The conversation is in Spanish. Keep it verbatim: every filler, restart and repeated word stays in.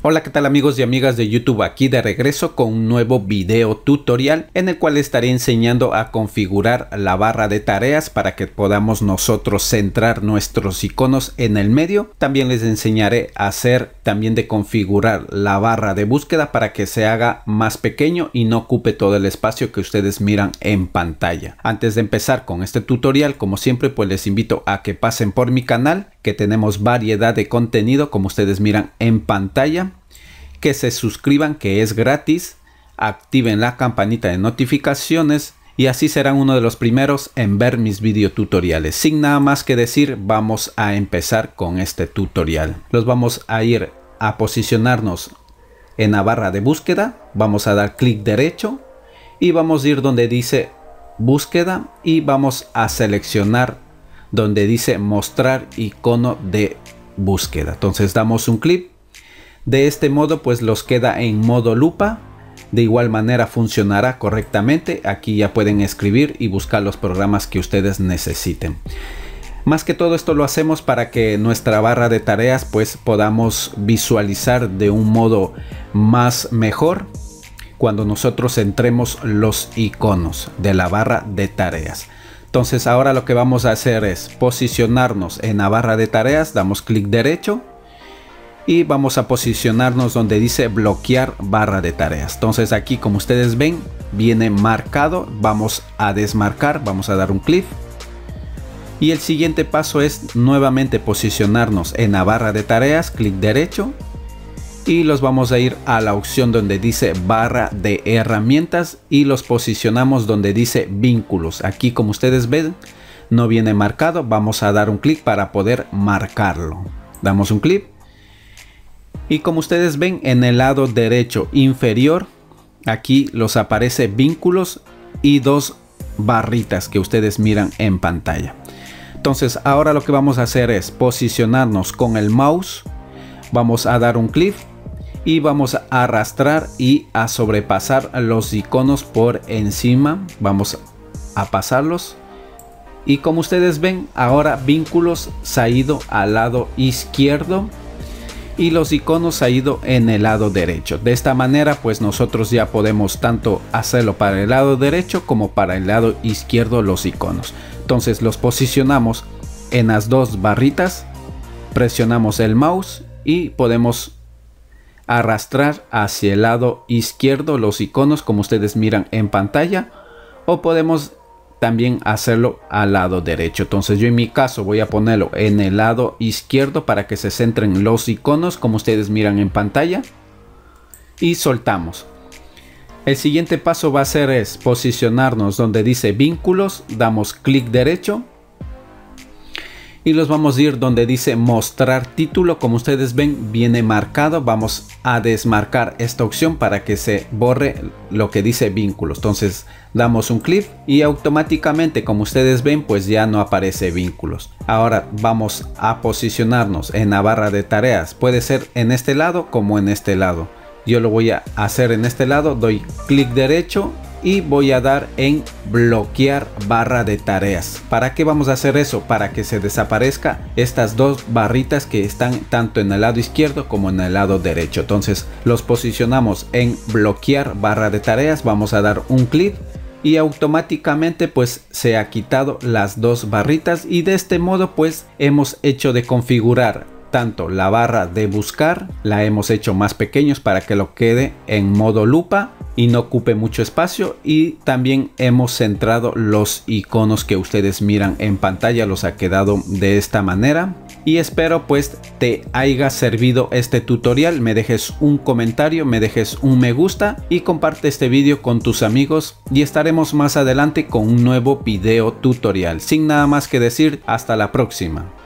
Hola, ¿qué tal amigos y amigas de YouTube? Aquí de regreso con un nuevo video tutorial en el cual estaré enseñando a configurar la barra de tareas para que podamos nosotros centrar nuestros iconos en el medio. También les enseñaré a hacer también de configurar la barra de búsqueda para que se haga más pequeño y no ocupe todo el espacio que ustedes miran en pantalla. Antes de empezar con este tutorial, como siempre, pues les invito a que pasen por mi canal, que tenemos variedad de contenido como ustedes miran en pantalla, que se suscriban, que es gratis, activen la campanita de notificaciones y así serán uno de los primeros en ver mis videotutoriales. Sin nada más que decir, vamos a empezar con este tutorial. Los vamos a ir a posicionarnos en la barra de búsqueda, vamos a dar clic derecho y vamos a ir donde dice búsqueda y vamos a seleccionar donde dice mostrar icono de búsqueda. Entonces damos un clic. De este modo pues los queda en modo lupa. De igual manera funcionará correctamente. Aquí ya pueden escribir y buscar los programas que ustedes necesiten. Más que todo esto lo hacemos para que nuestra barra de tareas pues podamos visualizar de un modo más mejor cuando nosotros entremos los iconos de la barra de tareas. Entonces ahora lo que vamos a hacer es posicionarnos en la barra de tareas, damos clic derecho y vamos a posicionarnos donde dice bloquear barra de tareas. Entonces aquí, como ustedes ven, viene marcado. Vamos a desmarcar, vamos a dar un clic y el siguiente paso es nuevamente posicionarnos en la barra de tareas, clic derecho y los vamos a ir a la opción donde dice barra de herramientas y los posicionamos donde dice vínculos. Aquí, como ustedes ven, no viene marcado. Vamos a dar un clic para poder marcarlo. Damos un clic y como ustedes ven en el lado derecho inferior, aquí los aparece vínculos y dos barritas que ustedes miran en pantalla. Entonces ahora lo que vamos a hacer es posicionarnos con el mouse. Vamos a dar un clic y vamos a arrastrar y a sobrepasar los iconos por encima. Vamos a pasarlos y como ustedes ven, ahora vínculos se ha ido al lado izquierdo y los iconos se ha ido en el lado derecho. De esta manera pues nosotros ya podemos tanto hacerlo para el lado derecho como para el lado izquierdo los iconos. Entonces los posicionamos en las dos barritas, presionamos el mouse y podemos arrastrar hacia el lado izquierdo los iconos como ustedes miran en pantalla, o podemos también hacerlo al lado derecho. Entonces yo en mi caso voy a ponerlo en el lado izquierdo para que se centren los iconos como ustedes miran en pantalla y soltamos. El siguiente paso va a ser es posicionarnos donde dice vínculos, damos clic derecho y los vamos a ir donde dice mostrar título. Como ustedes ven, viene marcado. Vamos a desmarcar esta opción para que se borre lo que dice vínculos. Entonces damos un clic y automáticamente, como ustedes ven, pues ya no aparece vínculos. Ahora vamos a posicionarnos en la barra de tareas. Puede ser en este lado como en este lado. Yo lo voy a hacer en este lado. Doy clic derecho y voy a dar en bloquear barra de tareas. ¿Para qué vamos a hacer eso? Para que se desaparezca estas dos barritas que están tanto en el lado izquierdo como en el lado derecho. Entonces los posicionamos en bloquear barra de tareas, vamos a dar un clic y automáticamente pues se ha quitado las dos barritas y de este modo pues hemos hecho de configurar tanto la barra de buscar, la hemos hecho más pequeños para que lo quede en modo lupa y no ocupe mucho espacio, y también hemos centrado los iconos que ustedes miran en pantalla, los ha quedado de esta manera. Y espero pues te haya servido este tutorial. Me dejes un comentario, me dejes un me gusta y comparte este vídeo con tus amigos y estaremos más adelante con un nuevo video tutorial. Sin nada más que decir, hasta la próxima.